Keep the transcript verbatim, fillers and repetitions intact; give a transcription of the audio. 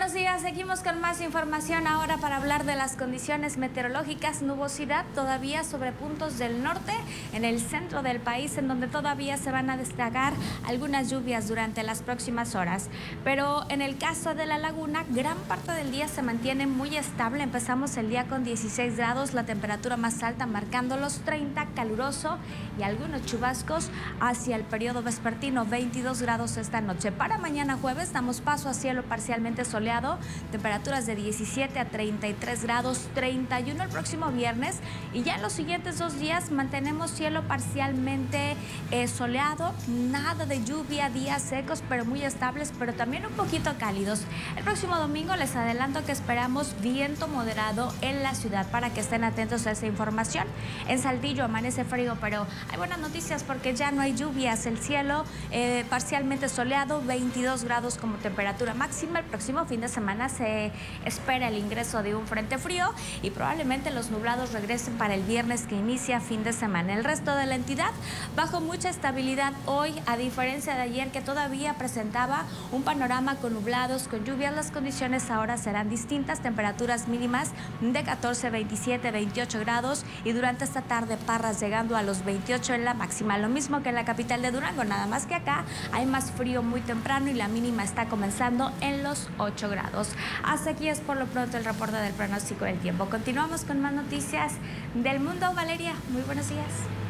buenos días. Seguimos con más información ahora para hablar de las condiciones meteorológicas. Nubosidad todavía sobre puntos del norte, en el centro del país, en donde todavía se van a destacar algunas lluvias durante las próximas horas. Pero en el caso de la laguna, gran parte del día se mantiene muy estable. Empezamos el día con dieciséis grados, la temperatura más alta marcando los treinta, caluroso y algunos chubascos hacia el periodo vespertino, veintidós grados esta noche. Para mañana jueves damos paso a cielo parcialmente soleado, temperaturas de diecisiete a treinta y tres grados, treinta y uno el próximo viernes, y ya en los siguientes dos días mantenemos cielo parcialmente eh, soleado, nada de lluvia, días secos pero muy estables, pero también un poquito cálidos. El próximo domingo les adelanto que esperamos viento moderado en la ciudad para que estén atentos a esa información. En Saltillo amanece frío, pero hay buenas noticias porque ya no hay lluvias, el cielo eh, parcialmente soleado, veintidós grados como temperatura máxima. El próximo fin de semana se espera el ingreso de un frente frío y probablemente los nublados regresen para el viernes que inicia fin de semana. El resto de la entidad bajo mucha estabilidad hoy, a diferencia de ayer que todavía presentaba un panorama con nublados, con lluvias. Las condiciones ahora serán distintas, temperaturas mínimas de catorce, veintisiete, veintiocho grados y durante esta tarde parras llegando a los veintiocho en la máxima. Lo mismo que en la capital de Durango, nada más que acá hay más frío muy temprano y la mínima está comenzando en los ocho grados. Hasta aquí es por lo pronto el reporte del pronóstico del tiempo. Continuamos con más noticias del mundo. Valeria, muy buenos días.